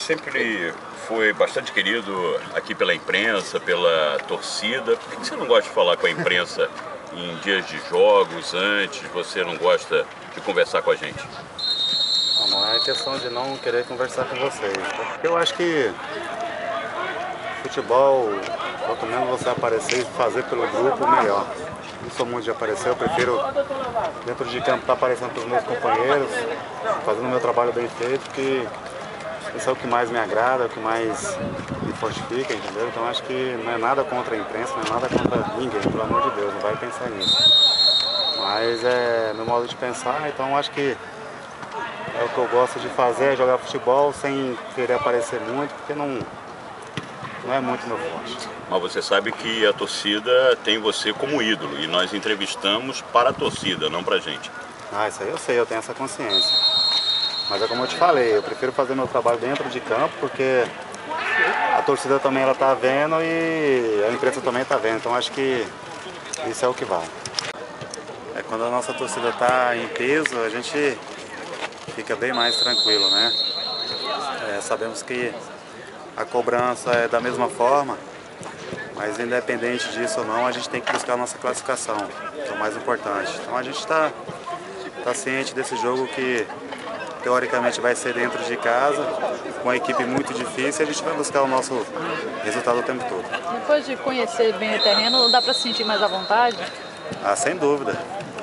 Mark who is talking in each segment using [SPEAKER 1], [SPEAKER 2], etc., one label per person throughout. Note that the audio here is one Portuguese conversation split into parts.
[SPEAKER 1] Sempre foi bastante querido aqui pela imprensa, pela torcida. Por que você não gosta de falar com a imprensa em dias de jogos, antes? Você não gosta de conversar com a gente?
[SPEAKER 2] Não é questão de não querer conversar com vocês. Porque eu acho que futebol, quanto menos você aparecer e fazer pelo grupo, melhor. Não sou muito de aparecer, eu prefiro dentro de campo estar aparecendo para os meus companheiros, fazendo o meu trabalho bem feito, porque isso é o que mais me agrada, é o que mais me fortifica, entendeu? Então acho que não é nada contra a imprensa, não é nada contra ninguém, pelo amor de Deus, não vai pensar nisso. Mas é meu modo de pensar, então acho que é o que eu gosto de fazer, é jogar futebol sem querer aparecer muito, porque não é muito meu forte.
[SPEAKER 1] Mas você sabe que a torcida tem você como ídolo e nós entrevistamos para a torcida, não para a gente.
[SPEAKER 2] Ah, isso aí eu sei, eu tenho essa consciência. Mas é como eu te falei, eu prefiro fazer meu trabalho dentro de campo, porque a torcida também ela tá vendo e a imprensa também tá vendo, então acho que isso é o que vale. Quando a nossa torcida tá em peso, a gente fica bem mais tranquilo, né? Sabemos que a cobrança é da mesma forma, mas independente disso ou não, a gente tem que buscar a nossa classificação, que é o mais importante. Então a gente está ciente desse jogo que teoricamente vai ser dentro de casa, com uma equipe muito difícil, e a gente vai buscar o nosso resultado o tempo todo.
[SPEAKER 3] Depois de conhecer bem o terreno, dá para se sentir mais à vontade?
[SPEAKER 2] Ah, sem dúvida.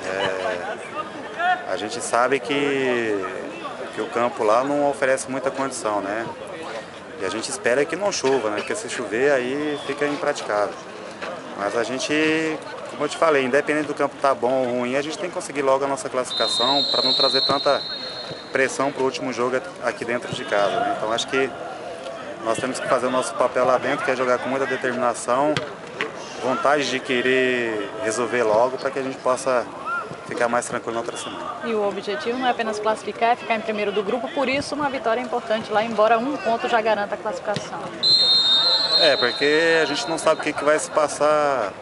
[SPEAKER 2] A gente sabe que o campo lá não oferece muita condição, né? E a gente espera que não chova, né? Porque se chover aí fica impraticável. Mas a gente, como eu te falei, independente do campo estar bom ou ruim, a gente tem que conseguir logo a nossa classificação para não trazer tanta pressão para o último jogo aqui dentro de casa, né? Então acho que nós temos que fazer o nosso papel lá dentro, que é jogar com muita determinação, vontade de querer resolver logo para que a gente possa ficar mais tranquilo na outra semana.
[SPEAKER 3] E o objetivo não é apenas classificar, é ficar em primeiro do grupo, por isso uma vitória é importante lá, embora um ponto já garanta a classificação.
[SPEAKER 2] Porque a gente não sabe o que vai se passar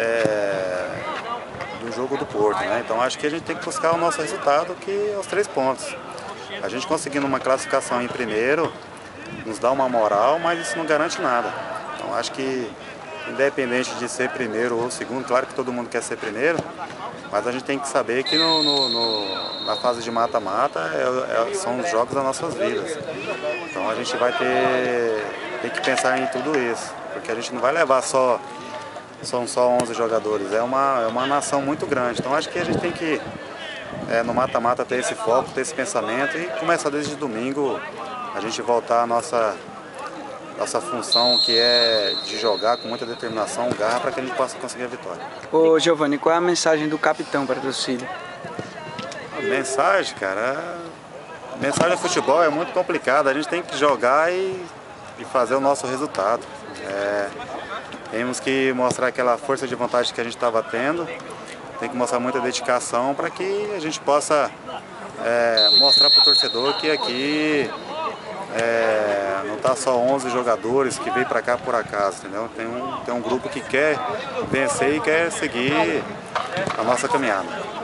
[SPEAKER 2] do jogo do Porto, né? Então acho que a gente tem que buscar o nosso resultado, que é os 3 pontos. A gente conseguindo uma classificação em primeiro, nos dá uma moral, mas isso não garante nada. Então acho que, independente de ser primeiro ou segundo, claro que todo mundo quer ser primeiro, mas a gente tem que saber que na fase de mata-mata são os jogos das nossas vidas. Então a gente vai ter que pensar em tudo isso, porque a gente não vai levar são só 11 jogadores, é uma nação muito grande. Então acho que a gente tem que, no mata-mata, ter esse foco, ter esse pensamento e começar desde domingo a gente voltar à nossa função, que é de jogar com muita determinação, garra, para que a gente possa conseguir a vitória.
[SPEAKER 4] Ô Giovanni, qual é a mensagem do capitão para a torcida?
[SPEAKER 2] A mensagem, cara, a mensagem do futebol é muito complicada, a gente tem que jogar e fazer o nosso resultado. Temos que mostrar aquela força de vontade que a gente estava tendo, tem que mostrar muita dedicação para que a gente possa mostrar para o torcedor que aqui não está só 11 jogadores que veio para cá por acaso, entendeu? Tem um grupo que quer vencer e quer seguir a nossa caminhada.